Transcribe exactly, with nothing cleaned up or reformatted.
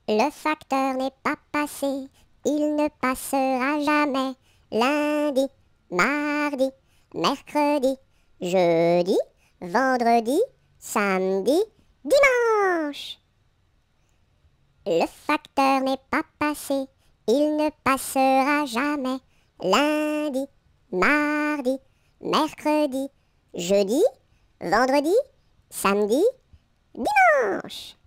Le facteur n'est pas passé, il ne passera jamais. Lundi, mardi, mercredi, jeudi, vendredi, samedi, dimanche. Le facteur n'est pas passé, il ne passera jamais. Lundi, mardi, mercredi, jeudi, vendredi, samedi, dimanche.